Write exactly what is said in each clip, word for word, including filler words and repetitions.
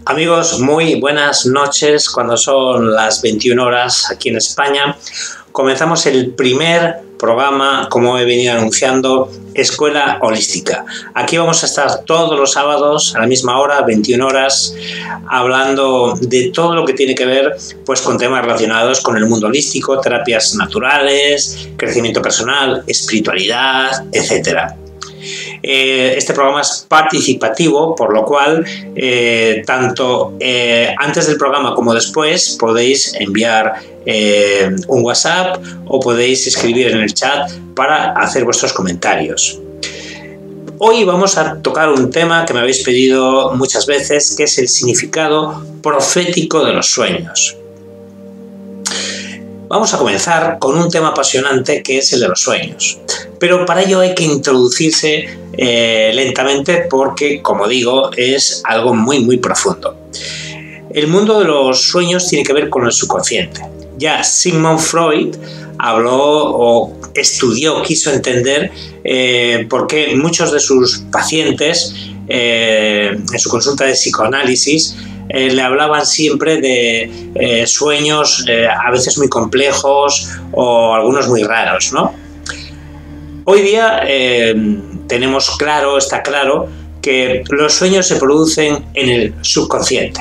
Amigos, muy buenas noches. Cuando son las veintiuna horas aquí en España, comenzamos el primer programa, como he venido anunciando, Escuela Holística. Aquí vamos a estar todos los sábados a la misma hora, veintiuna horas, hablando de todo lo que tiene que ver pues, con temas relacionados con el mundo holístico, terapias naturales, crecimiento personal, espiritualidad, etcétera. Este programa es participativo, por lo cual eh, tanto eh, antes del programa como después podéis enviar eh, un WhatsApp o podéis escribir en el chat para hacer vuestros comentarios. Hoy vamos a tocar un tema que me habéis pedido muchas veces, que es el significado profético de los sueños. Vamos a comenzar con un tema apasionante que es el de los sueños. Pero para ello hay que introducirse eh, lentamente porque, como digo, es algo muy muy profundo. El mundo de los sueños tiene que ver con el subconsciente. Ya Sigmund Freud habló o estudió, quiso entender eh, por qué muchos de sus pacientes eh, en su consulta de psicoanálisis Eh, le hablaban siempre de eh, sueños eh, a veces muy complejos o algunos muy raros, ¿no? Hoy día eh, tenemos claro, está claro, que los sueños se producen en el subconsciente.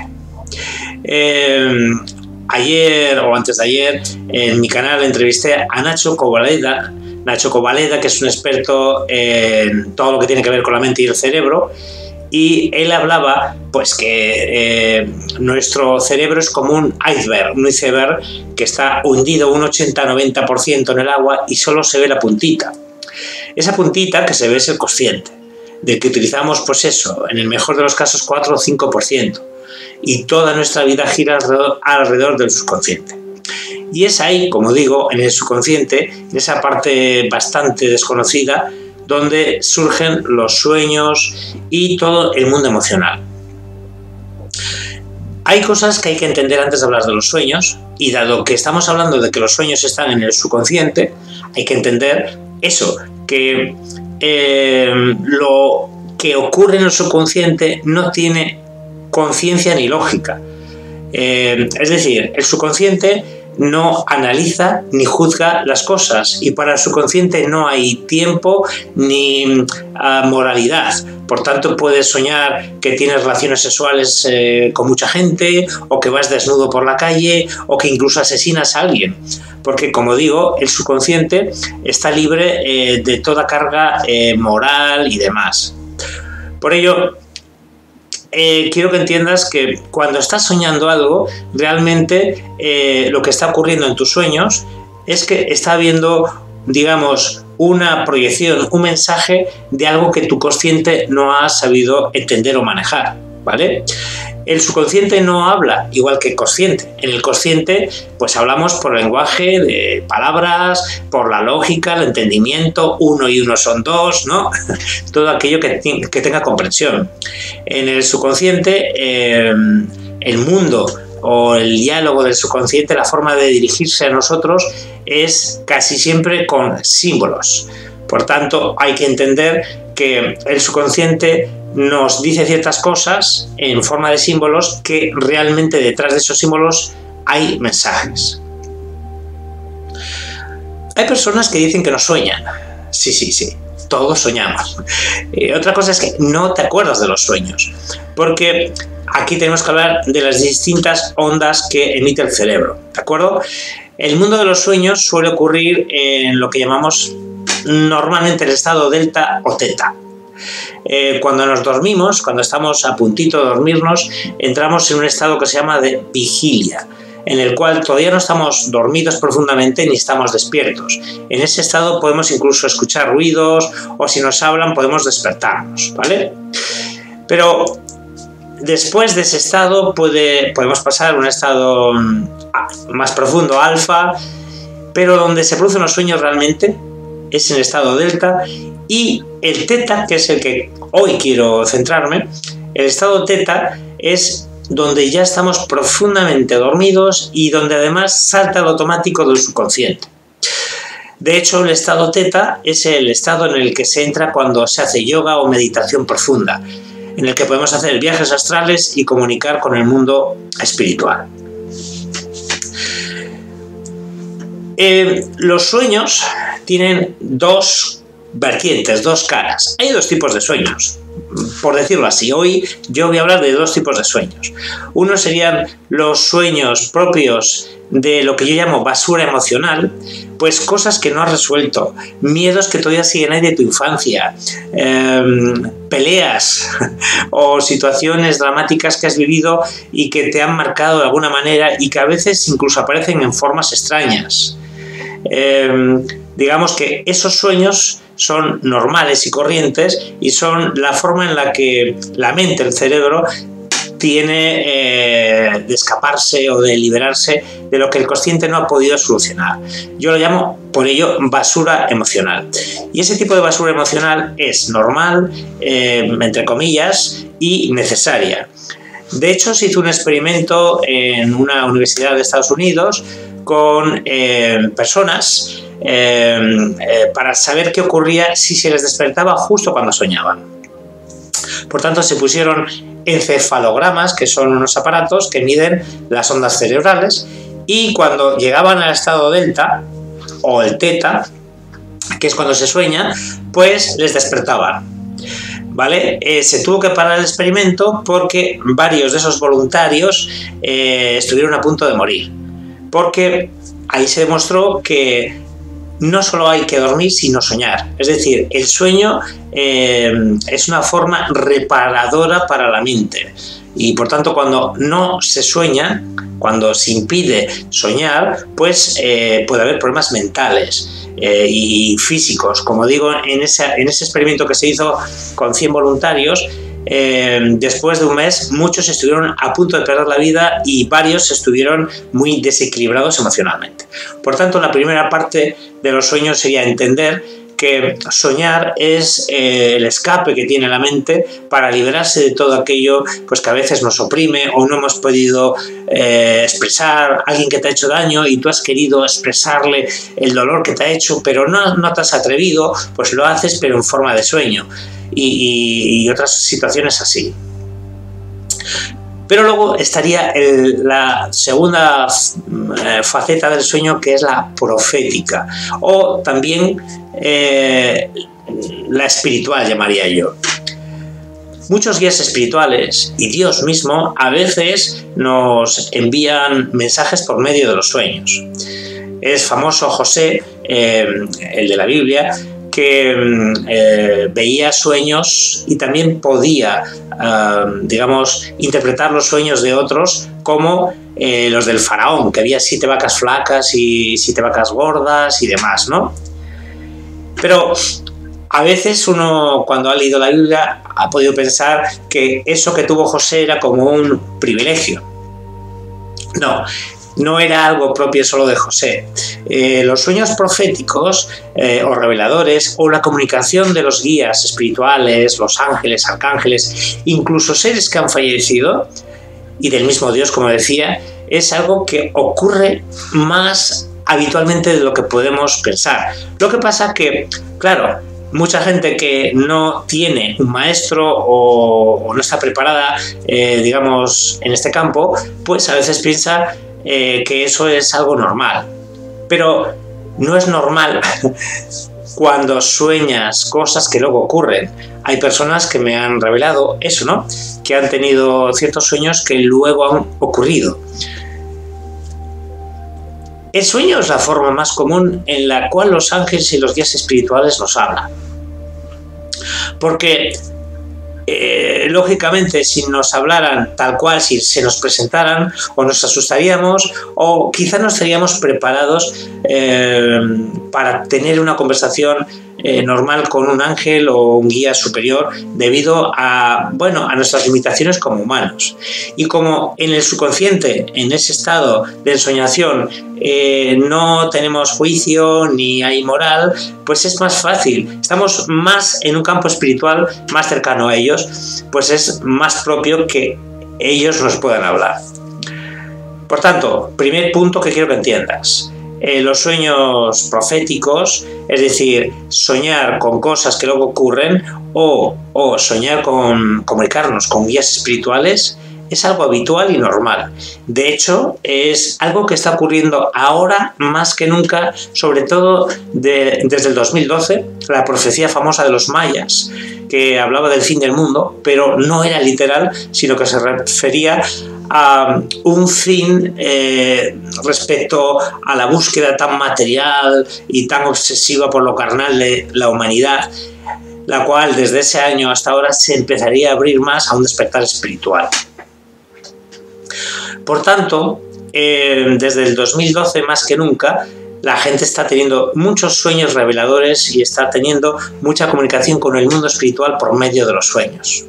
Eh, ayer o antes de ayer en mi canal entrevisté a Nacho Cobaleda, Nacho Cobaleda, que es un experto en todo lo que tiene que ver con la mente y el cerebro. Y él hablaba pues que eh, nuestro cerebro es como un iceberg, un iceberg que está hundido un ochenta a noventa por ciento en el agua y solo se ve la puntita. Esa puntita que se ve es el consciente, del que utilizamos pues eso, en el mejor de los casos cuatro o cinco por ciento. Y toda nuestra vida gira alrededor, alrededor del subconsciente. Y es ahí, como digo, en el subconsciente, en esa parte bastante desconocida, donde surgen los sueños y todo el mundo emocional. Hay cosas que hay que entender antes de hablar de los sueños, y dado que estamos hablando de que los sueños están en el subconsciente, hay que entender eso, que eh, lo que ocurre en el subconsciente no tiene conciencia ni lógica. Eh, es decir, el subconsciente no analiza ni juzga las cosas y para el subconsciente no hay tiempo ni uh, moralidad. Por tanto, puedes soñar que tienes relaciones sexuales eh, con mucha gente o que vas desnudo por la calle o que incluso asesinas a alguien. Porque, como digo, el subconsciente está libre eh, de toda carga eh, moral y demás. Por ello, Eh, quiero que entiendas que cuando estás soñando algo, realmente eh, lo que está ocurriendo en tus sueños es que está habiendo, digamos, una proyección, un mensaje de algo que tu consciente no ha sabido entender o manejar, ¿vale? El subconsciente no habla igual que el consciente. En el consciente, pues hablamos por lenguaje de palabras, por la lógica, el entendimiento, uno y uno son dos, ¿no? Todo aquello que, que tenga comprensión. En el subconsciente, eh, el mundo o el diálogo del subconsciente, la forma de dirigirse a nosotros es casi siempre con símbolos. Por tanto, hay que entender que el subconsciente nos dice ciertas cosas en forma de símbolos que realmente detrás de esos símbolos hay mensajes. Hay personas que dicen que no sueñan. Sí, sí, sí, todos soñamos. Eh, otra cosa es que no te acuerdas de los sueños, porque aquí tenemos que hablar de las distintas ondas que emite el cerebro, ¿de acuerdo? El mundo de los sueños suele ocurrir en lo que llamamos normalmente el estado delta o teta. Eh, cuando nos dormimos, cuando estamos a puntito de dormirnos, entramos en un estado que se llama de vigilia, en el cual todavía no estamos dormidos profundamente ni estamos despiertos. En ese estado podemos incluso escuchar ruidos o si nos hablan podemos despertarnos, ¿vale? Pero después de ese estado puede, podemos pasar a un estado más profundo, alfa, pero donde se producen los sueños realmente es en el estado delta. Y el teta, que es el que hoy quiero centrarme, el estado teta es donde ya estamos profundamente dormidos y donde además salta el automático del subconsciente. De hecho, el estado teta es el estado en el que se entra cuando se hace yoga o meditación profunda. en el que podemos hacer viajes astrales y comunicar con el mundo espiritual. Eh, los sueños tienen dos vertientes, dos caras. Hay dos tipos de sueños, por decirlo así. Hoy yo voy a hablar de dos tipos de sueños. Uno serían los sueños propios de lo que yo llamo basura emocional, pues cosas que no has resuelto, miedos que todavía siguen ahí de tu infancia, eh, peleas o situaciones dramáticas que has vivido y que te han marcado de alguna manera y que a veces incluso aparecen en formas extrañas. Eh, digamos que esos sueños son normales y corrientes y son la forma en la que la mente, el cerebro, tiene eh, de escaparse o de liberarse de lo que el consciente no ha podido solucionar. Yo lo llamo, por ello, basura emocional. Y ese tipo de basura emocional es normal, eh, entre comillas, y necesaria. De hecho, se hizo un experimento en una universidad de Estados Unidos con eh, personas eh, eh, para saber qué ocurría si se les despertaba justo cuando soñaban. Por tanto, se pusieron encefalogramas, que son unos aparatos que miden las ondas cerebrales, y cuando llegaban al estado delta o el teta, que es cuando se sueña, pues les despertaban. ¿Vale? Eh, se tuvo que parar el experimento porque varios de esos voluntarios eh, estuvieron a punto de morir. Porque ahí se demostró que no solo hay que dormir, sino soñar. Es decir, el sueño eh, es una forma reparadora para la mente. Y por tanto, cuando no se sueña, cuando se impide soñar, pues eh, puede haber problemas mentales eh, y físicos. Como digo, en ese, en ese experimento que se hizo con cien voluntarios, Eh, después de un mes muchos estuvieron a punto de perder la vida y varios estuvieron muy desequilibrados emocionalmente. Por tanto, la primera parte de los sueños sería entender que soñar es eh, el escape que tiene la mente para liberarse de todo aquello pues, que a veces nos oprime o no hemos podido eh, expresar, alguien que te ha hecho daño y tú has querido expresarle el dolor que te ha hecho, pero no, no te has atrevido, pues lo haces pero en forma de sueño. Y, y, y otras situaciones así. Pero luego estaría el, la segunda eh, faceta del sueño, que es la profética, o también eh, la espiritual, llamaría yo. Muchos guías espirituales y Dios mismo a veces nos envían mensajes por medio de los sueños. Es famoso José, eh, el de la Biblia, que eh, veía sueños y también podía, eh, digamos, interpretar los sueños de otros como eh, los del faraón, que había siete vacas flacas y siete vacas gordas y demás, ¿no? Pero a veces uno, cuando ha leído la Biblia, ha podido pensar que eso que tuvo José era como un privilegio. No. No era algo propio solo de José. Eh, los sueños proféticos eh, o reveladores o la comunicación de los guías espirituales, los ángeles, arcángeles, incluso seres que han fallecido y del mismo Dios, como decía, es algo que ocurre más habitualmente de lo que podemos pensar. Lo que pasa que, claro, mucha gente que no tiene un maestro o, o no está preparada, eh, digamos, en este campo, pues a veces piensa Eh, que eso es algo normal, pero no es normal cuando sueñas cosas que luego ocurren. Hay personas que me han revelado eso, ¿no? Que han tenido ciertos sueños que luego han ocurrido. El sueño es la forma más común en la cual los ángeles y los guías espirituales nos hablan, porque Eh, lógicamente, si nos hablaran tal cual, si se nos presentaran, o nos asustaríamos o quizá no estaríamos preparados eh, para tener una conversación eh, normal con un ángel o un guía superior debido a, bueno, a nuestras limitaciones como humanos. Y como en el subconsciente, en ese estado de ensoñación, eh, no tenemos juicio ni hay moral, pues es más fácil. Estamos más en un campo espiritual más cercano a ellos, pues es más propio que ellos nos puedan hablar. Por tanto, primer punto que quiero que entiendas. eh, los sueños proféticos, es decir, soñar con cosas que luego ocurren o, o soñar con comunicarnos con guías espirituales, es algo habitual y normal. De hecho, es algo que está ocurriendo ahora más que nunca, sobre todo de, desde el dos mil doce, la profecía famosa de los mayas, que hablaba del fin del mundo, pero no era literal, sino que se refería a un fin eh, respecto a la búsqueda tan material y tan obsesiva por lo carnal de la humanidad, la cual desde ese año hasta ahora se empezaría a abrir más a un despertar espiritual. Por tanto, eh, desde el dos mil doce más que nunca, la gente está teniendo muchos sueños reveladores y está teniendo mucha comunicación con el mundo espiritual por medio de los sueños.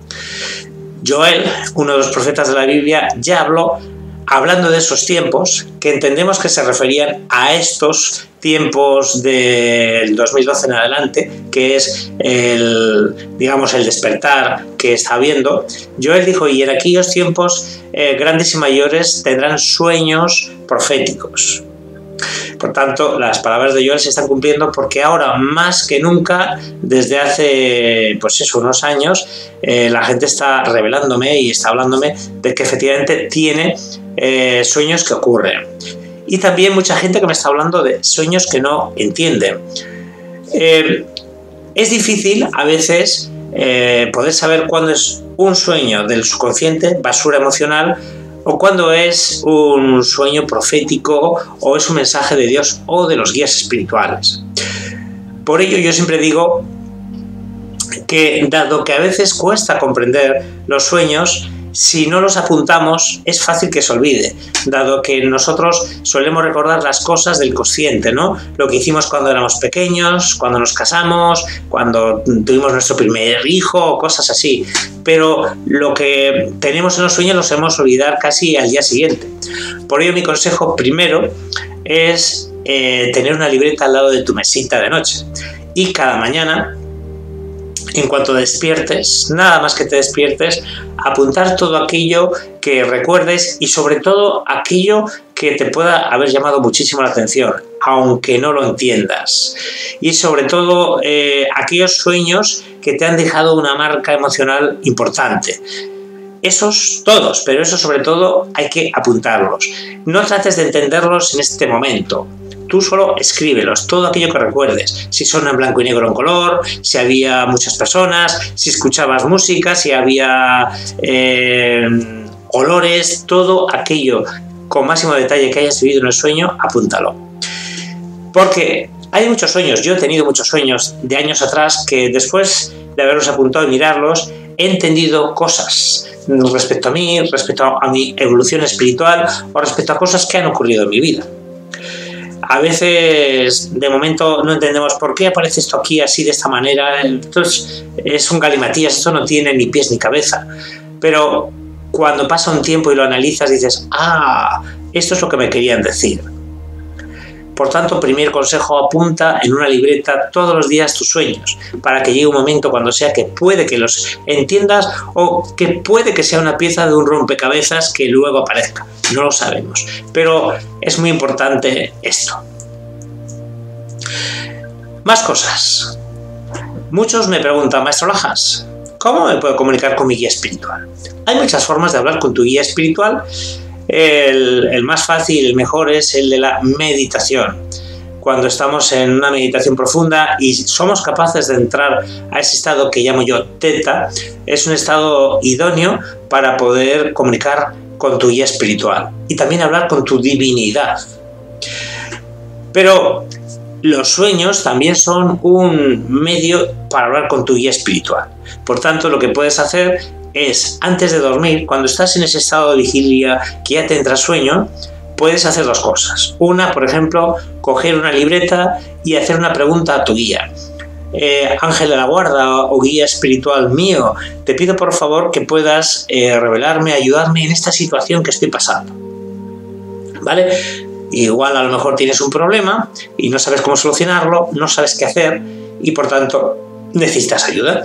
Joel, uno de los profetas de la Biblia, ya habló, hablando de esos tiempos, que entendemos que se referían a estos tiempos del dos mil doce en adelante, que es el, digamos, el despertar que está habiendo. Joel dijo, y en aquellos tiempos eh, grandes y mayores tendrán sueños proféticos. Por tanto, las palabras de Joel se están cumpliendo porque ahora, más que nunca, desde hace pues eso, unos años, eh, la gente está revelándome y está hablándome de que efectivamente tiene eh, sueños que ocurren. Y también mucha gente que me está hablando de sueños que no entienden. Eh, es difícil a veces eh, poder saber cuándo es un sueño del subconsciente, basura emocional, o cuando es un sueño profético o es un mensaje de Dios o de los guías espirituales. Por ello yo siempre digo que, dado que a veces cuesta comprender los sueños, si no los apuntamos es fácil que se olvide, dado que nosotros solemos recordar las cosas del consciente, ¿no? Lo que hicimos cuando éramos pequeños, cuando nos casamos, cuando tuvimos nuestro primer hijo, cosas así. Pero lo que tenemos en los sueños lo sabemos olvidar casi al día siguiente. Por ello mi consejo primero es eh, tener una libreta al lado de tu mesita de noche y cada mañana, en cuanto despiertes, nada más que te despiertes, apuntar todo aquello que recuerdes y sobre todo aquello que te pueda haber llamado muchísimo la atención, aunque no lo entiendas. Y sobre todo eh, aquellos sueños que te han dejado una marca emocional importante. Esos todos, pero eso sobre todo hay que apuntarlos. No trates de entenderlos en este momento. Tú solo escríbelos, todo aquello que recuerdes, si son en blanco y negro en color, si había muchas personas, si escuchabas música, si había eh, olores, todo aquello con máximo detalle que hayas vivido en el sueño, apúntalo. Porque hay muchos sueños, yo he tenido muchos sueños de años atrás que después de haberlos apuntado y mirarlos, he entendido cosas respecto a mí, respecto a mi evolución espiritual o respecto a cosas que han ocurrido en mi vida. A veces, de momento, no entendemos por qué aparece esto aquí así, de esta manera. Entonces, es un galimatías, esto no tiene ni pies ni cabeza. Pero cuando pasa un tiempo y lo analizas, dices, ah, esto es lo que me querían decir. Por tanto, primer consejo, apunta en una libreta todos los días tus sueños, para que llegue un momento cuando sea que puede que los entiendas o que puede que sea una pieza de un rompecabezas que luego aparezca. No lo sabemos, pero es muy importante esto. Más cosas. Muchos me preguntan, Maestro Lajas, ¿cómo me puedo comunicar con mi guía espiritual? Hay muchas formas de hablar con tu guía espiritual. El, el más fácil, el mejor es el de la meditación. Cuando estamos en una meditación profunda y somos capaces de entrar a ese estado que llamo yo teta, es un estado idóneo para poder comunicar con tu guía espiritual y también hablar con tu divinidad. Pero los sueños también son un medio para hablar con tu guía espiritual. Por tanto, lo que puedes hacer es, antes de dormir, cuando estás en ese estado de vigilia que ya te entra sueño, puedes hacer dos cosas. Una, por ejemplo, coger una libreta y hacer una pregunta a tu guía. Eh, ángel de la guarda o guía espiritual mío, te pido por favor que puedas eh, revelarme, ayudarme en esta situación que estoy pasando. ¿Vale? Igual a lo mejor tienes un problema y no sabes cómo solucionarlo, no sabes qué hacer y por tanto necesitas ayuda.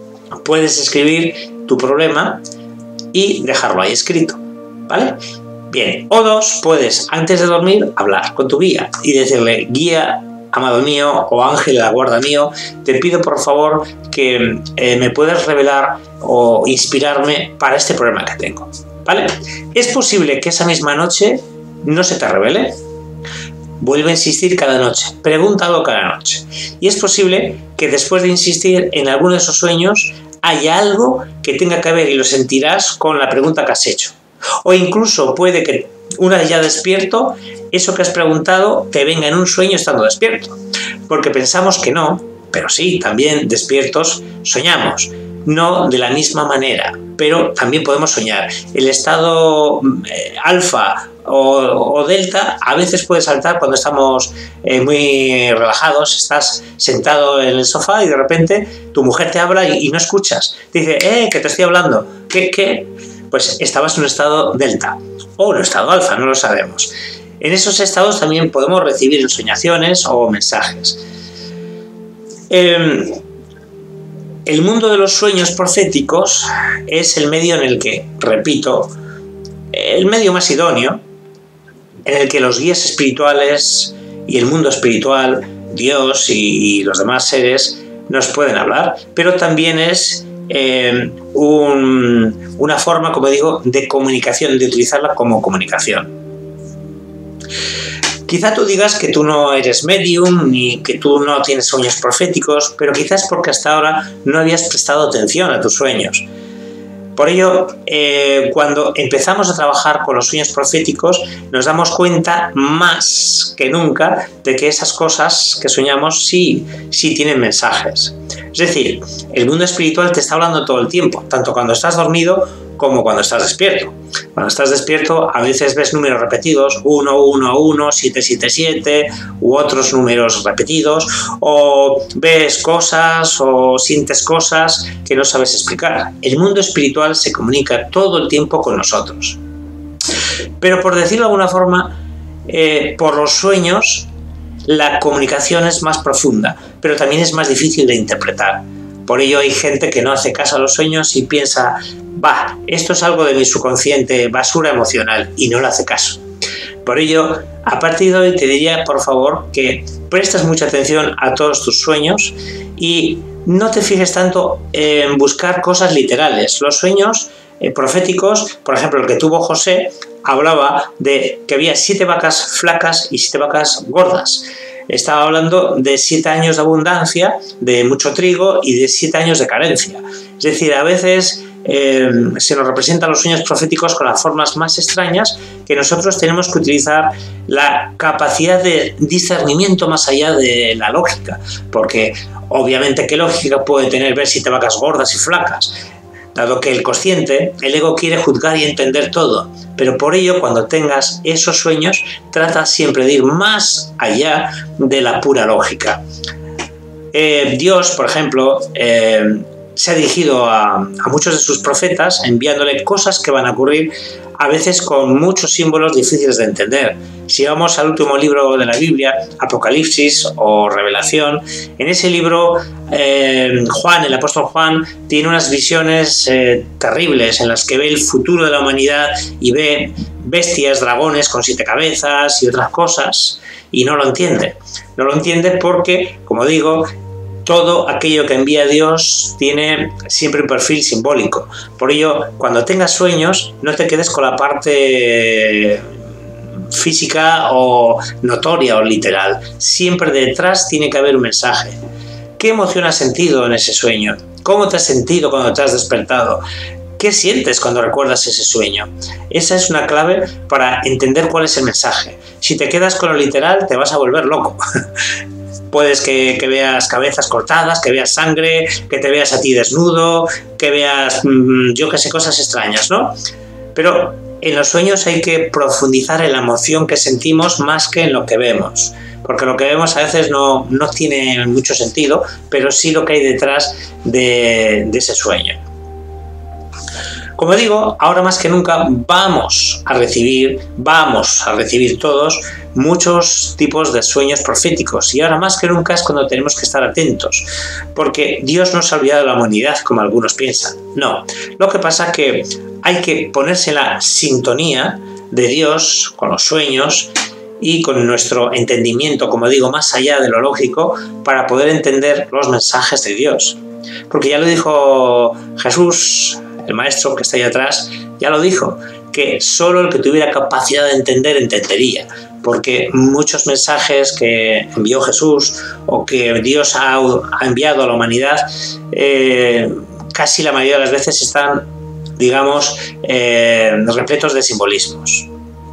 Puedes escribir tu problema y dejarlo ahí escrito, ¿vale? Bien, o dos, puedes antes de dormir hablar con tu guía y decirle: guía, amado mío, o ángel de la guarda mío, te pido por favor que eh, me puedas revelar o inspirarme para este problema que tengo, ¿vale? Es posible que esa misma noche no se te revele. Vuelve a insistir cada noche, pregúntalo cada noche. Y es posible que después de insistir en alguno de esos sueños haya algo que tenga que ver, y lo sentirás, con la pregunta que has hecho. O incluso puede que una vez ya despierto, eso que has preguntado te venga en un sueño estando despierto. Porque pensamos que no, pero sí, también despiertos soñamos. No de la misma manera, pero también podemos soñar. El estado eh, alfa o, o delta a veces puede saltar cuando estamos eh, muy relajados, estás sentado en el sofá y de repente tu mujer te habla y, y no escuchas. Te dice: eh, que te estoy hablando. ¿Qué, qué? Pues estabas en un estado delta o en un estado alfa, no lo sabemos. En esos estados también podemos recibir ensoñaciones o mensajes. Eh, El mundo de los sueños proféticos es el medio en el que, repito, el medio más idóneo, en el que los guías espirituales y el mundo espiritual, Dios y los demás seres, nos pueden hablar, pero también es eh, un, una forma, como digo, de comunicación, de utilizarla como comunicación. Quizá tú digas que tú no eres medium ni que tú no tienes sueños proféticos, pero quizás porque hasta ahora no habías prestado atención a tus sueños. Por ello, eh, cuando empezamos a trabajar con los sueños proféticos, nos damos cuenta más que nunca de que esas cosas que soñamos sí, sí tienen mensajes. Es decir, el mundo espiritual te está hablando todo el tiempo, tanto cuando estás dormido como cuando estás despierto. Cuando estás despierto a veces ves números repetidos, uno uno uno, siete siete siete, u otros números repetidos, o ves cosas o sientes cosas que no sabes explicar. El mundo espiritual se comunica todo el tiempo con nosotros. Pero por decirlo de alguna forma, eh, por los sueños la comunicación es más profunda, pero también es más difícil de interpretar. Por ello hay gente que no hace caso a los sueños y piensa: va, esto es algo de mi subconsciente, basura emocional, y no le hace caso. Por ello, a partir de hoy te diría, por favor, que prestes mucha atención a todos tus sueños y no te fijes tanto en buscar cosas literales. Los sueños eh, proféticos, por ejemplo, el que tuvo José, hablaba de que había siete vacas flacas y siete vacas gordas. Estaba hablando de siete años de abundancia, de mucho trigo y de siete años de carencia. Es decir, a veces eh, se nos representan los sueños proféticos con las formas más extrañas, que nosotros tenemos que utilizar la capacidad de discernimiento más allá de la lógica, porque obviamente qué lógica puede tener ver siete vacas gordas y flacas, dado que el consciente, el ego, quiere juzgar y entender todo. Pero por ello, cuando tengas esos sueños, trata siempre de ir más allá de la pura lógica. Eh, Dios, por ejemplo, eh, se ha dirigido a, a muchos de sus profetas enviándole cosas que van a ocurrir, a veces con muchos símbolos difíciles de entender. Si vamos al último libro de la Biblia, Apocalipsis o Revelación, en ese libro eh, Juan, el apóstol Juan, tiene unas visiones eh, terribles en las que ve el futuro de la humanidad y ve bestias, dragones con siete cabezas y otras cosas, y no lo entiende. No lo entiende porque, como digo, todo aquello que envía Dios tiene siempre un perfil simbólico. Por ello, cuando tengas sueños, no te quedes con la parte física o notoria o literal. Siempre detrás tiene que haber un mensaje. ¿Qué emoción has sentido en ese sueño? ¿Cómo te has sentido cuando te has despertado? ¿Qué sientes cuando recuerdas ese sueño? Esa es una clave para entender cuál es el mensaje. Si te quedas con lo literal, te vas a volver loco. Puedes que, que veas cabezas cortadas, que veas sangre, que te veas a ti desnudo, que veas, mmm, yo qué sé, cosas extrañas, ¿no? Pero en los sueños hay que profundizar en la emoción que sentimos más que en lo que vemos. Porque lo que vemos a veces no, no tiene mucho sentido, pero sí lo que hay detrás de, de ese sueño. Como digo, ahora más que nunca vamos a recibir, vamos a recibir todos muchos tipos de sueños proféticos, y ahora más que nunca es cuando tenemos que estar atentos, porque Dios no se ha olvidado de la humanidad como algunos piensan. No, lo que pasa es que hay que ponerse en la sintonía de Dios con los sueños y con nuestro entendimiento, como digo, más allá de lo lógico, para poder entender los mensajes de Dios. Porque ya lo dijo Jesús, el maestro que está ahí atrás, ya lo dijo, que solo el que tuviera capacidad de entender, entendería. Porque muchos mensajes que envió Jesús o que Dios ha, ha enviado a la humanidad, eh, casi la mayoría de las veces están, digamos, eh, repletos de simbolismos.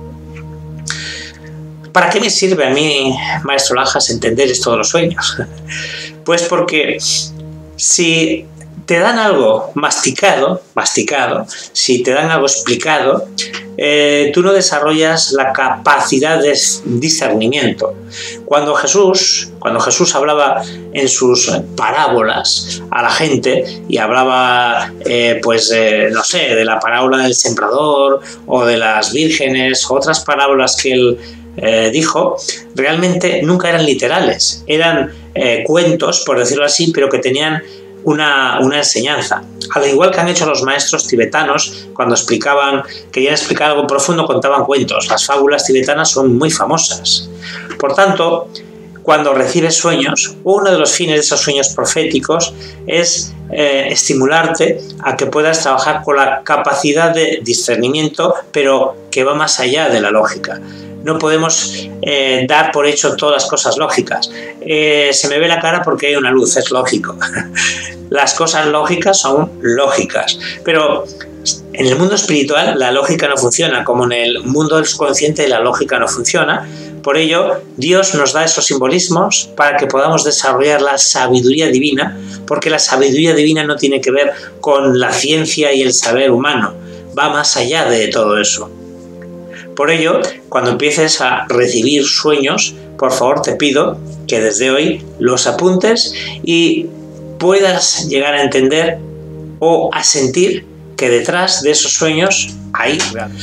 ¿Para qué me sirve a mí, maestro Lajas, entender esto de los sueños? Pues porque si te dan algo masticado, masticado, si te dan algo explicado, eh, tú no desarrollas la capacidad de discernimiento. Cuando Jesús, cuando Jesús hablaba en sus parábolas a la gente y hablaba, eh, pues, eh, no sé, de la parábola del sembrador o de las vírgenes, otras parábolas que él eh, dijo, realmente nunca eran literales, eran eh, cuentos, por decirlo así, pero que tenían Una, una enseñanza, al igual que han hecho los maestros tibetanos cuando explicaban, querían explicar algo profundo, contaban cuentos. Las fábulas tibetanas son muy famosas. Por tanto, cuando recibes sueños, uno de los fines de esos sueños proféticos es eh, estimularte a que puedas trabajar con la capacidad de discernimiento, pero que va más allá de la lógica. No podemos eh, dar por hecho todas las cosas lógicas. Eh, se me ve la cara porque hay una luz, es lógico. Las cosas lógicas son lógicas, pero en el mundo espiritual la lógica no funciona, como en el mundo del subconsciente la lógica no funciona. Por ello, Dios nos da esos simbolismos para que podamos desarrollar la sabiduría divina, porque la sabiduría divina no tiene que ver con la ciencia y el saber humano, va más allá de todo eso. Por ello, cuando empieces a recibir sueños, por favor te pido que desde hoy los apuntes y puedas llegar a entender o a sentir que detrás de esos sueños hay...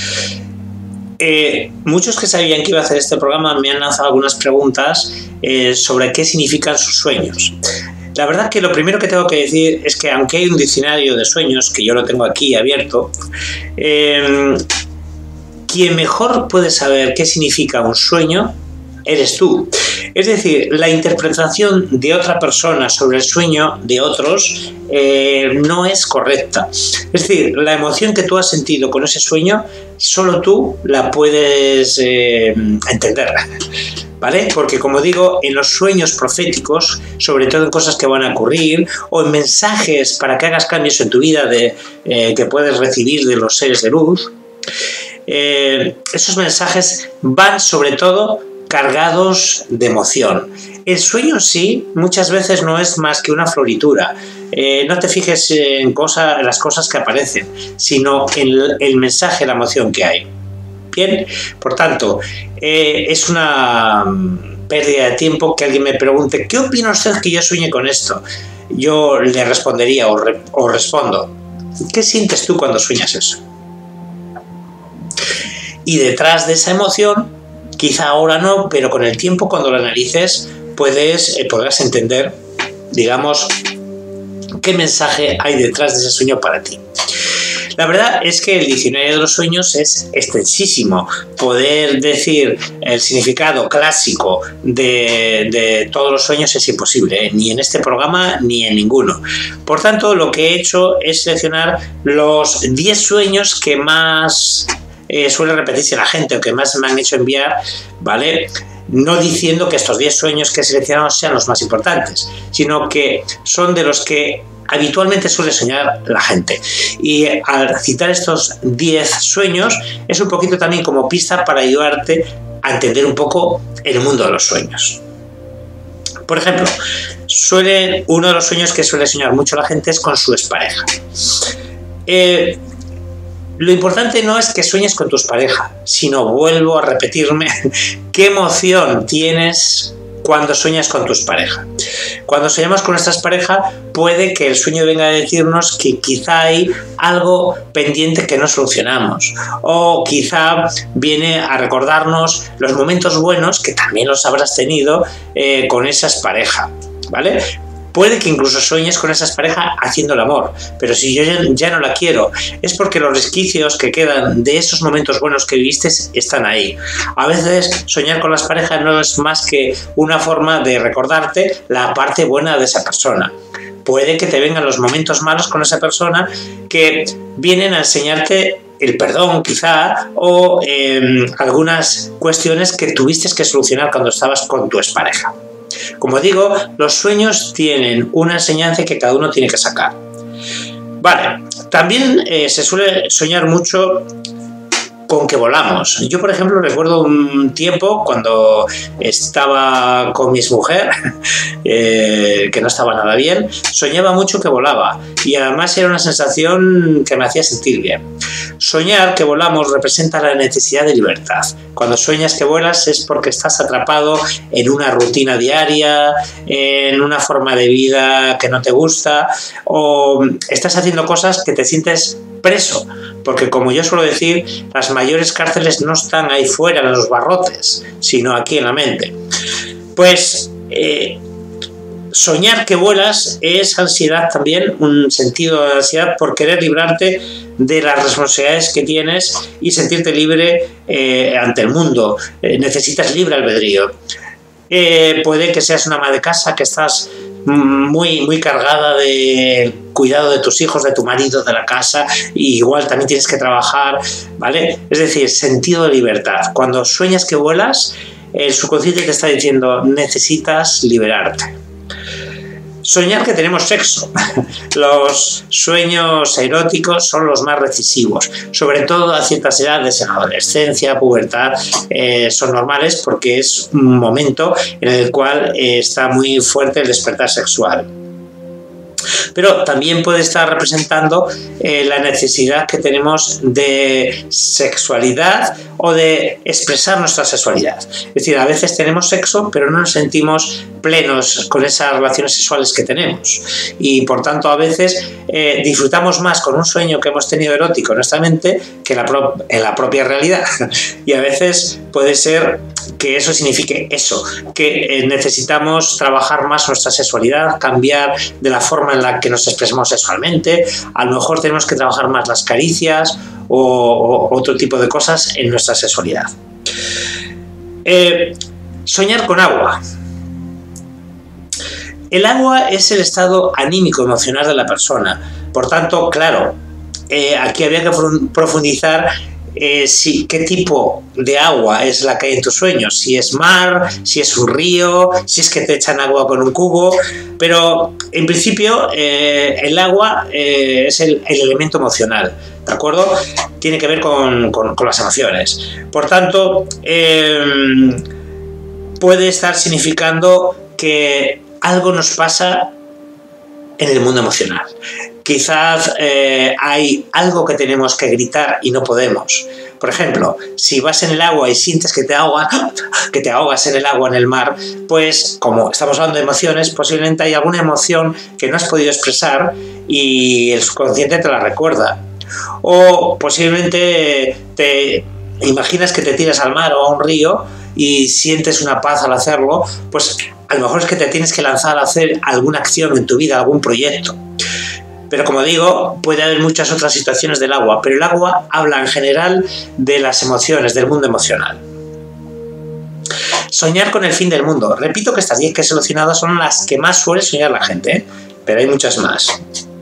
Eh, muchos que sabían que iba a hacer este programa me han lanzado algunas preguntas eh, sobre qué significan sus sueños. La verdad que lo primero que tengo que decir es que aunque hay un diccionario de sueños, que yo lo tengo aquí abierto, eh, quien mejor puede saber qué significa un sueño eres tú. Es decir, la interpretación de otra persona sobre el sueño de otros eh, no es correcta. Es decir, la emoción que tú has sentido con ese sueño, solo tú la puedes eh, entender, ¿vale? Porque, como digo, en los sueños proféticos, sobre todo en cosas que van a ocurrir o en mensajes para que hagas cambios en tu vida de, eh, que puedes recibir de los seres de luz, Eh, esos mensajes van sobre todo cargados de emoción. El sueño en sí muchas veces no es más que una floritura. Eh, no te fijes en, cosa, en las cosas que aparecen, sino en el, el mensaje, la emoción que hay. Bien, por tanto, eh, es una pérdida de tiempo que alguien me pregunte ¿qué opina usted que yo sueñe con esto? Yo le respondería o, re, o respondo ¿qué sientes tú cuando sueñas eso? Y detrás de esa emoción, quizá ahora no, pero con el tiempo, cuando lo analices, puedes, eh, podrás entender, digamos, qué mensaje hay detrás de ese sueño para ti. La verdad es que el diccionario de los sueños es extensísimo. Poder decir el significado clásico de, de todos los sueños es imposible, ¿eh? Ni en este programa ni en ninguno. Por tanto, lo que he hecho es seleccionar los diez sueños que más Eh, suele repetirse la gente o que más me han hecho enviar, ¿vale? No diciendo que estos diez sueños que he seleccionado sean los más importantes, sino que son de los que habitualmente suele soñar la gente. Y al citar estos diez sueños es un poquito también como pista para ayudarte a entender un poco el mundo de los sueños. Por ejemplo, suele, uno de los sueños que suele soñar mucho la gente es con su expareja. Eh, Lo importante no es que sueñes con tu pareja, sino, vuelvo a repetirme, qué emoción tienes cuando sueñas con tus parejas. Cuando soñamos con nuestras parejas, puede que el sueño venga a decirnos que quizá hay algo pendiente que no solucionamos, o quizá viene a recordarnos los momentos buenos que también los habrás tenido eh, con esas parejas, ¿vale? Puede que incluso sueñes con esa pareja haciendo el amor, pero si yo ya, ya no la quiero, es porque los resquicios que quedan de esos momentos buenos que viviste están ahí. A veces soñar con las parejas no es más que una forma de recordarte la parte buena de esa persona. Puede que te vengan los momentos malos con esa persona que vienen a enseñarte el perdón quizá o eh, algunas cuestiones que tuviste que solucionar cuando estabas con tu expareja. Como digo, los sueños tienen una enseñanza que cada uno tiene que sacar. Vale, también eh, se suele soñar mucho con que volamos. Yo, por ejemplo, recuerdo un tiempo cuando estaba con mi exmujer, eh, que no estaba nada bien, soñaba mucho que volaba y además era una sensación que me hacía sentir bien. Soñar que volamos representa la necesidad de libertad. Cuando sueñas que vuelas es porque estás atrapado en una rutina diaria, en una forma de vida que no te gusta o estás haciendo cosas que te sientes preso, porque como yo suelo decir, las mayores cárceles no están ahí fuera en los barrotes, sino aquí en la mente. Pues eh, soñar que vuelas es ansiedad también, un sentido de ansiedad por querer librarte de las responsabilidades que tienes y sentirte libre eh, ante el mundo. Eh, necesitas libre albedrío. Eh, puede que seas una ama de casa, que estás muy, muy cargada de cuidado de tus hijos, de tu marido, de la casa, y igual también tienes que trabajar, ¿vale? Es decir, sentido de libertad. Cuando sueñas que vuelas, el subconsciente te está diciendo, necesitas liberarte. Soñar que tenemos sexo. Los sueños eróticos son los más decisivos, sobre todo a ciertas edades, en adolescencia, pubertad, eh, son normales porque es un momento en el cual eh, está muy fuerte el despertar sexual. Pero también puede estar representando eh, la necesidad que tenemos de sexualidad o de expresar nuestra sexualidad. Es decir, a veces tenemos sexo, pero no nos sentimos plenos con esas relaciones sexuales que tenemos. Y por tanto, a veces eh, disfrutamos más con un sueño que hemos tenido erótico en nuestra mente que en la, pro en la propia realidad. Y a veces puede ser que eso signifique eso, que eh, necesitamos trabajar más nuestra sexualidad, cambiar de la forma en la que nos expresamos sexualmente. A lo mejor tenemos que trabajar más las caricias o, o otro tipo de cosas en nuestra sexualidad. Eh, soñar con agua. El agua es el estado anímico emocional de la persona. Por tanto, claro, eh, aquí habría que profundizar Eh, si, qué tipo de agua es la que hay en tus sueños, si es mar, si es un río, si es que te echan agua con un cubo, pero en principio eh, el agua eh, es el, el elemento emocional, ¿de acuerdo? Tiene que ver con, con, con las emociones. Por tanto, eh, puede estar significando que algo nos pasa en el mundo emocional. Quizás eh, hay algo que tenemos que gritar y no podemos. Por ejemplo, si vas en el agua y sientes que te ahogas, que te ahogas en el agua, en el mar, pues como estamos hablando de emociones, posiblemente hay alguna emoción que no has podido expresar y el subconsciente te la recuerda. O posiblemente te imaginas que te tiras al mar o a un río y sientes una paz al hacerlo, pues a lo mejor es que te tienes que lanzar a hacer alguna acción en tu vida, algún proyecto. Pero como digo, puede haber muchas otras situaciones del agua, pero el agua habla en general de las emociones, del mundo emocional. Soñar con el fin del mundo. Repito que estas diez que he seleccionado son las que más suele soñar la gente, ¿eh? Pero hay muchas más.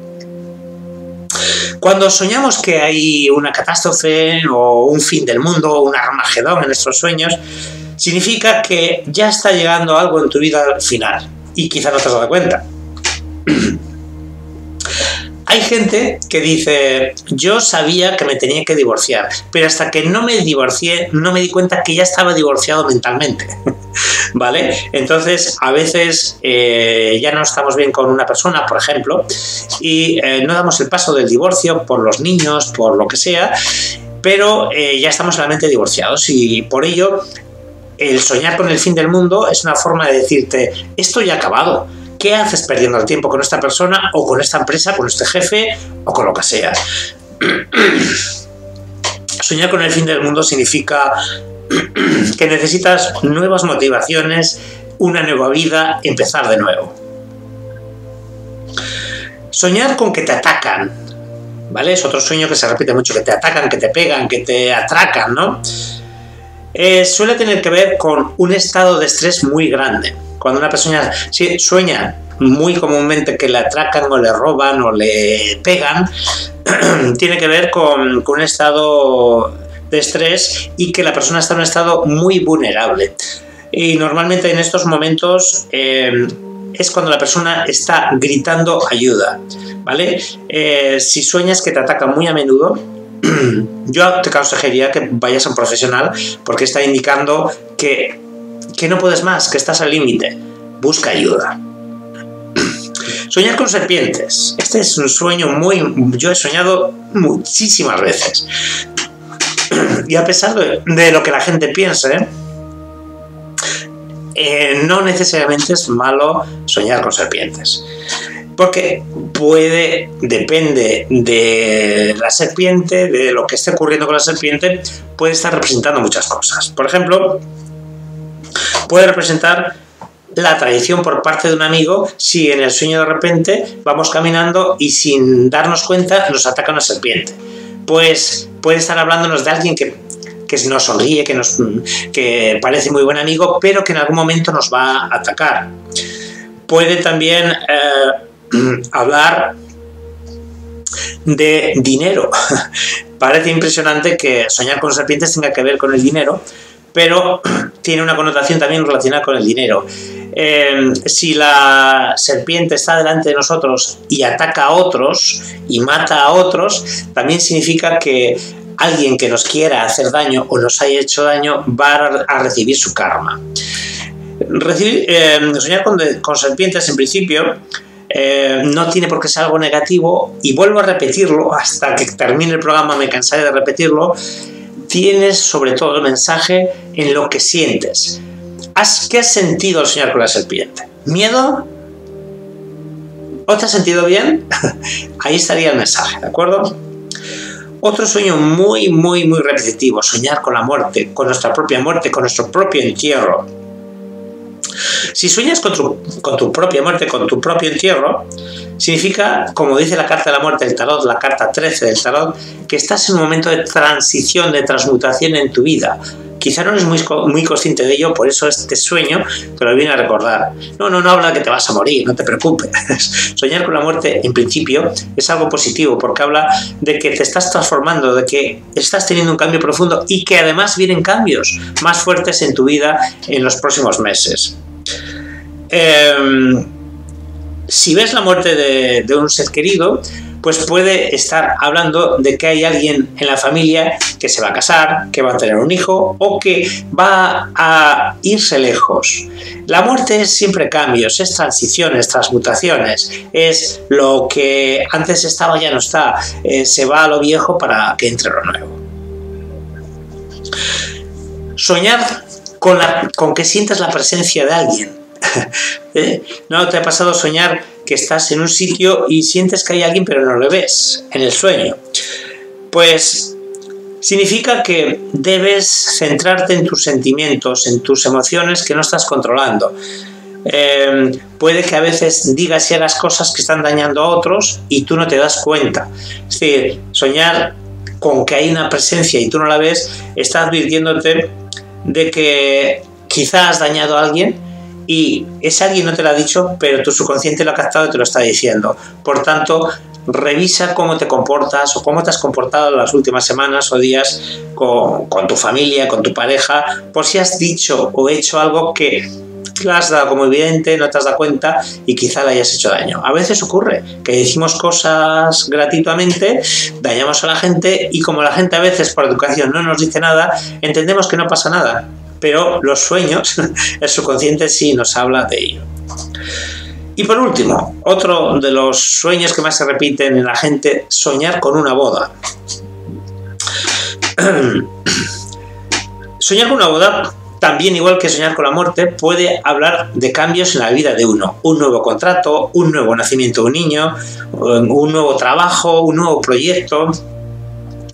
Cuando soñamos que hay una catástrofe o un fin del mundo o un Armagedón en nuestros sueños, significa que ya está llegando algo en tu vida al final y quizá no te has dado cuenta. Hay gente que dice, yo sabía que me tenía que divorciar, pero hasta que no me divorcié no me di cuenta que ya estaba divorciado mentalmente, ¿vale? Entonces, a veces eh, ya no estamos bien con una persona, por ejemplo, y eh, no damos el paso del divorcio por los niños, por lo que sea, pero eh, ya estamos realmente divorciados y por ello el soñar con el fin del mundo es una forma de decirte, esto ya ha acabado. ¿Qué haces perdiendo el tiempo con esta persona o con esta empresa, con este jefe o con lo que sea? Soñar con el fin del mundo significa que necesitas nuevas motivaciones, una nueva vida, empezar de nuevo. Soñar con que te atacan, ¿vale? Es otro sueño que se repite mucho, que te atacan, que te pegan, que te atracan, ¿no? Eh, suele tener que ver con un estado de estrés muy grande. Cuando una persona sí, sueña muy comúnmente que le atracan o le roban o le pegan, tiene que ver con, con un estado de estrés y que la persona está en un estado muy vulnerable. Y normalmente en estos momentos eh, es cuando la persona está gritando ayuda, ¿vale? Eh, si sueñas que te atacan muy a menudo, yo te aconsejaría que vayas a un profesional, porque está indicando que, que no puedes más, que estás al límite. Busca ayuda. Soñar con serpientes. Este es un sueño muy... Yo he soñado muchísimas veces. Y a pesar de, de lo que la gente piense, eh, no necesariamente es malo soñar con serpientes. Porque puede, depende de la serpiente, de lo que esté ocurriendo con la serpiente, puede estar representando muchas cosas. Por ejemplo, puede representar la traición por parte de un amigo si en el sueño de repente vamos caminando y sin darnos cuenta nos ataca una serpiente. Pues puede estar hablándonos de alguien que, que nos sonríe, que, nos, que parece muy buen amigo, pero que en algún momento nos va a atacar. Puede también... Eh, hablar de dinero. Parece impresionante que soñar con serpientes tenga que ver con el dinero, pero tiene una connotación también relacionada con el dinero. Eh, si la serpiente está delante de nosotros y ataca a otros y mata a otros, también significa que alguien que nos quiera hacer daño o nos haya hecho daño va a recibir su karma. Recibir, eh, soñar con, de, con serpientes en principio Eh, no tiene por qué ser algo negativo, y vuelvo a repetirlo hasta que termine el programa, me cansaré de repetirlo. Tienes sobre todo el mensaje en lo que sientes. ¿Has, ¿Qué has sentido al soñar con la serpiente? ¿Miedo? ¿O te has sentido bien? Ahí estaría el mensaje, ¿de acuerdo? Otro sueño muy, muy, muy repetitivo: soñar con la muerte, con nuestra propia muerte, con nuestro propio entierro. Si sueñas con tu, con tu propia muerte, con tu propio entierro, significa, como dice la carta de la muerte del tarot, la carta trece del tarot, que estás en un momento de transición, de transmutación en tu vida. Quizá no eres muy, muy consciente de ello, por eso este sueño te lo viene a recordar. No, no, no habla de que te vas a morir, no te preocupes. Soñar con la muerte, en principio, es algo positivo, porque habla de que te estás transformando, de que estás teniendo un cambio profundo y que además vienen cambios más fuertes en tu vida en los próximos meses. Eh, si ves la muerte de, de un ser querido, pues puede estar hablando de que hay alguien en la familia que se va a casar, que va a tener un hijo o que va a irse lejos. La muerte es siempre cambios, es transiciones, transmutaciones, es lo que antes estaba ya no está, eh, se va a lo viejo para que entre lo nuevo. Soñar con, la, con que sientas la presencia de alguien. ¿Eh? ¿No te ha pasado soñar que estás en un sitio y sientes que hay alguien pero no lo ves en el sueño? Pues significa que debes centrarte en tus sentimientos, en tus emociones que no estás controlando. Eh, puede que a veces digas y hagas cosas que están dañando a otros y tú no te das cuenta. Es decir, soñar con que hay una presencia y tú no la ves está advirtiéndote de que quizás has dañado a alguien y ese alguien no te lo ha dicho, pero tu subconsciente lo ha captado y te lo está diciendo. Por tanto, revisa cómo te comportas o cómo te has comportado las últimas semanas o días con, con tu familia, con tu pareja, por si has dicho o hecho algo que lo has dado como evidente, no te has dado cuenta y quizá le hayas hecho daño. A veces ocurre que decimos cosas gratuitamente, dañamos a la gente y como la gente a veces por educación no nos dice nada, entendemos que no pasa nada. Pero los sueños, el subconsciente sí nos habla de ello. Y por último, otro de los sueños que más se repiten en la gente: soñar con una boda. Soñar con una boda, también igual que soñar con la muerte, puede hablar de cambios en la vida de uno. Un nuevo contrato, un nuevo nacimiento de un niño, un nuevo trabajo, un nuevo proyecto.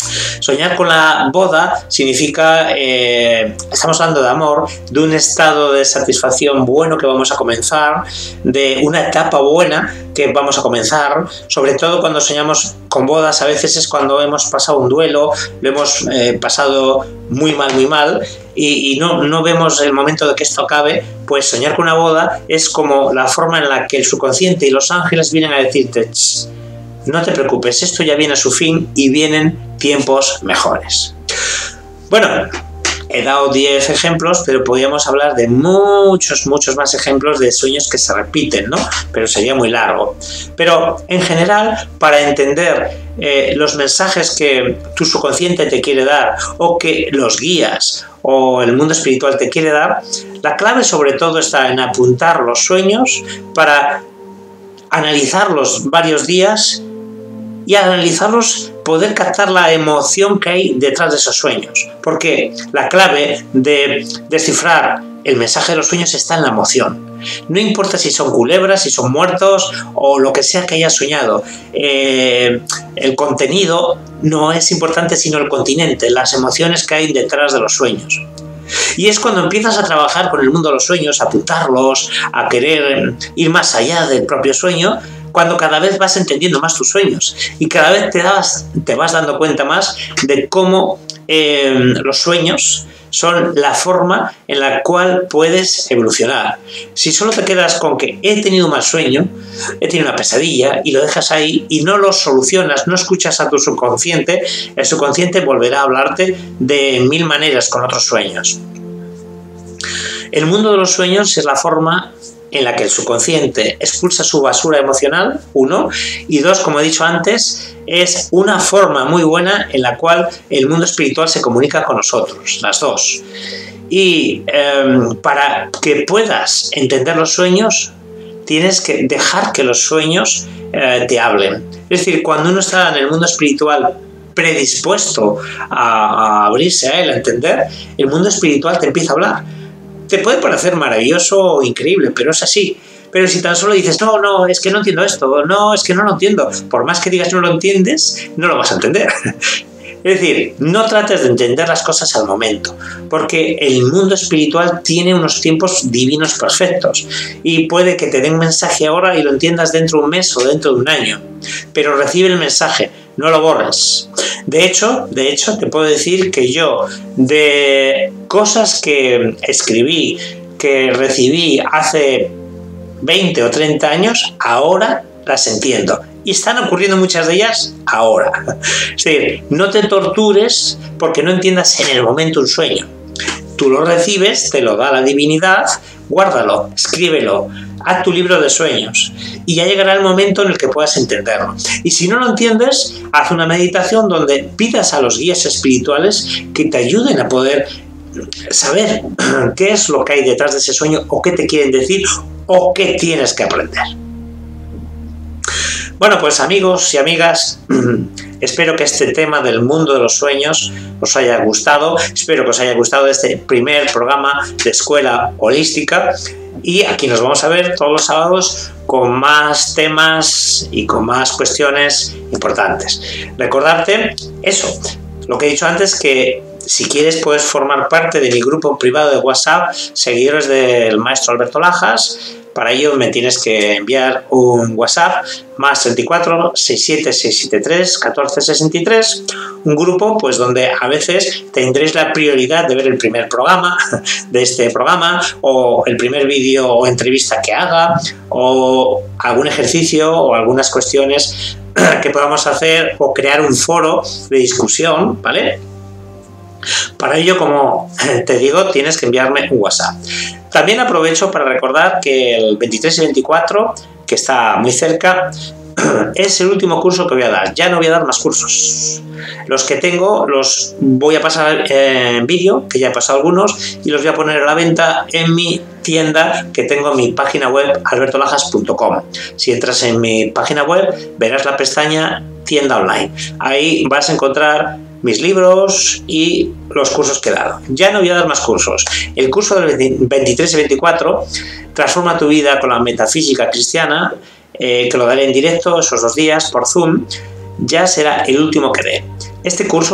Soñar con la boda significa, eh, estamos hablando de amor, de un estado de satisfacción bueno que vamos a comenzar, de una etapa buena que vamos a comenzar, sobre todo cuando soñamos con bodas, a veces es cuando hemos pasado un duelo, lo hemos eh, pasado muy mal, muy mal, y, y no, no vemos el momento de que esto acabe. Pues soñar con una boda es como la forma en la que el subconsciente y los ángeles vienen a decirte: no te preocupes, esto ya viene a su fin y vienen tiempos mejores. Bueno, he dado diez ejemplos, pero podríamos hablar de muchos, muchos más ejemplos de sueños que se repiten, ¿no? Pero sería muy largo. Pero en general, para entender eh, los mensajes que tu subconsciente te quiere dar, o que los guías o el mundo espiritual te quiere dar, la clave sobre todo está en apuntar los sueños para analizarlos varios días y al analizarlos poder captar la emoción que hay detrás de esos sueños, porque la clave de descifrar el mensaje de los sueños está en la emoción. No importa si son culebras, si son muertos o lo que sea que hayas soñado, eh, el contenido no es importante sino el continente, las emociones que hay detrás de los sueños. Y es cuando empiezas a trabajar con el mundo de los sueños, a apuntarlos, a querer ir más allá del propio sueño, cuando cada vez vas entendiendo más tus sueños y cada vez te, das, te vas dando cuenta más de cómo eh, los sueños son la forma en la cual puedes evolucionar. Si solo te quedas con que he tenido un mal sueño, he tenido una pesadilla y lo dejas ahí y no lo solucionas, no escuchas a tu subconsciente, el subconsciente volverá a hablarte de mil maneras con otros sueños. El mundo de los sueños es la forma en la que el subconsciente expulsa su basura emocional, uno, y dos, como he dicho antes, es una forma muy buena en la cual el mundo espiritual se comunica con nosotros, las dos. Y eh, para que puedas entender los sueños, tienes que dejar que los sueños eh, te hablen. Es decir, cuando uno está en el mundo espiritual predispuesto a, a abrirse a él, a entender, el mundo espiritual te empieza a hablar. Te puede parecer maravilloso o increíble, pero es así. Pero si tan solo dices, no, no, es que no entiendo esto, no, es que no lo entiendo, por más que digas no lo entiendes, no lo vas a entender. Es decir, no trates de entender las cosas al momento, porque el mundo espiritual tiene unos tiempos divinos perfectos y puede que te den un mensaje ahora y lo entiendas dentro de un mes o dentro de un año, pero recibe el mensaje, no lo borres. De hecho, de hecho, te puedo decir que yo, de cosas que escribí, que recibí hace veinte o treinta años, ahora las entiendo. Y están ocurriendo muchas de ellas ahora. Es decir, no te tortures porque no entiendas en el momento un sueño. Tú lo recibes, te lo da la divinidad, guárdalo, escríbelo, haz tu libro de sueños y ya llegará el momento en el que puedas entenderlo. Y si no lo entiendes, haz una meditación donde pidas a los guías espirituales que te ayuden a poder saber qué es lo que hay detrás de ese sueño o qué te quieren decir o qué tienes que aprender. Bueno, pues amigos y amigas, espero que este tema del mundo de los sueños os haya gustado. Espero que os haya gustado este primer programa de Escuela Holística. Y aquí nos vamos a ver todos los sábados con más temas y con más cuestiones importantes. Recordarte eso, lo que he dicho antes, que si quieres puedes formar parte de mi grupo privado de WhatsApp, seguidores del maestro Alberto Lajas. Para ello me tienes que enviar un WhatsApp más treinta y cuatro, sesenta y siete, seiscientos setenta y tres, catorce sesenta y tres, un grupo pues donde a veces tendréis la prioridad de ver el primer programa de este programa o el primer vídeo o entrevista que haga o algún ejercicio o algunas cuestiones que podamos hacer o crear un foro de discusión, ¿vale? Para ello, como te digo, tienes que enviarme un WhatsApp. También aprovecho para recordar que el veintitrés y veinticuatro, que está muy cerca, es el último curso que voy a dar. Ya no voy a dar más cursos. Los que tengo los voy a pasar en vídeo, que ya he pasado algunos, y los voy a poner a la venta en mi tienda que tengo en mi página web alberto lajas punto com. Si entras en mi página web, verás la pestaña tienda online. Ahí vas a encontrar mis libros y los cursos que he dado. Ya no voy a dar más cursos. El curso del veintitrés y veinticuatro, Transforma tu vida con la metafísica cristiana, eh, que lo daré en directo esos dos días por Zoom, ya será el último que dé. Este curso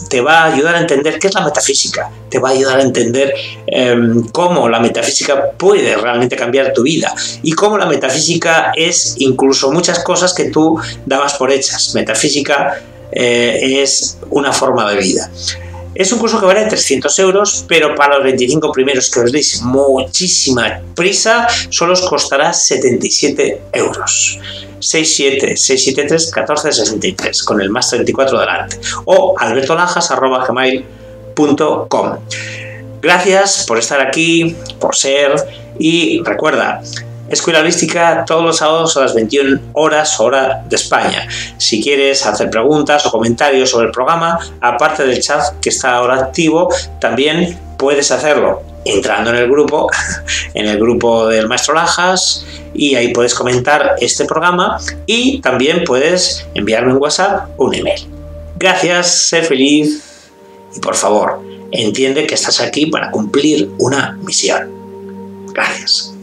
te va a ayudar a entender qué es la metafísica, te va a ayudar a entender eh, cómo la metafísica puede realmente cambiar tu vida y cómo la metafísica es incluso muchas cosas que tú dabas por hechas. Metafísica eh, es una forma de vida. Es un curso que vale trescientos euros, pero para los veinticinco primeros que os deis muchísima prisa, solo os costará setenta y siete euros. seis siete seis siete tres uno cuatro seis tres con el más treinta y cuatro delante o albertolajas arroba gmail punto com. Gracias por estar aquí, por ser, y recuerda, Escuela Holística todos los sábados a las veintiuna horas hora de España. Si quieres hacer preguntas o comentarios sobre el programa, aparte del chat que está ahora activo, también puedes hacerlo entrando en el grupo, en el grupo del Maestro Lajas, y ahí puedes comentar este programa y también puedes enviarme un WhatsApp o un email. Gracias, sé feliz y por favor, entiende que estás aquí para cumplir una misión. Gracias.